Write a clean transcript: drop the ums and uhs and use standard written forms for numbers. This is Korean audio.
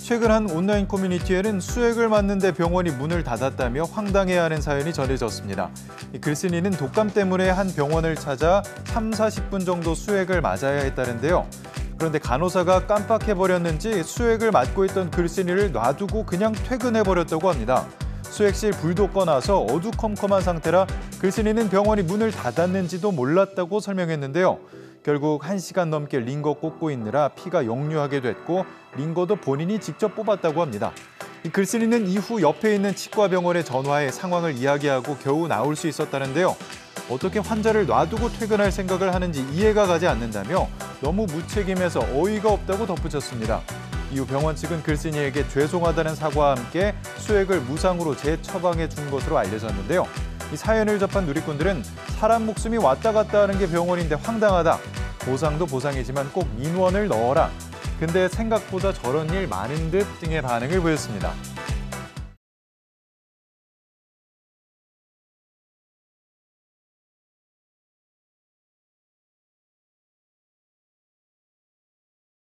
최근 한 온라인 커뮤니티에는 수액을 맞는데 병원이 문을 닫았다며 황당해하는 사연이 전해졌습니다. 이 글쓴이는 독감 때문에 한 병원을 찾아 3, 40분 정도 수액을 맞아야 했다는데요. 그런데 간호사가 깜빡해버렸는지 수액을 맞고 있던 글쓴이를 놔두고 그냥 퇴근해버렸다고 합니다. 수액실 불도 꺼놔서 어두컴컴한 상태라 글쓴이는 병원이 문을 닫았는지도 몰랐다고 설명했는데요. 결국 1시간 넘게 링거 꽂고 있느라 피가 역류하게 됐고 링거도 본인이 직접 뽑았다고 합니다. 이 글쓴이는 이후 옆에 있는 치과병원에 전화해 상황을 이야기하고 겨우 나올 수 있었다는데요. 어떻게 환자를 놔두고 퇴근할 생각을 하는지 이해가 가지 않는다며 너무 무책임해서 어이가 없다고 덧붙였습니다. 이후 병원 측은 글쓴이에게 죄송하다는 사과와 함께 수액을 무상으로 재처방해 준 것으로 알려졌는데요. 이 사연을 접한 누리꾼들은 사람 목숨이 왔다 갔다 하는 게 병원인데 황당하다. 보상도 보상이지만 꼭 민원을 넣어라. 근데 생각보다 저런 일 많은 듯 등의 반응을 보였습니다.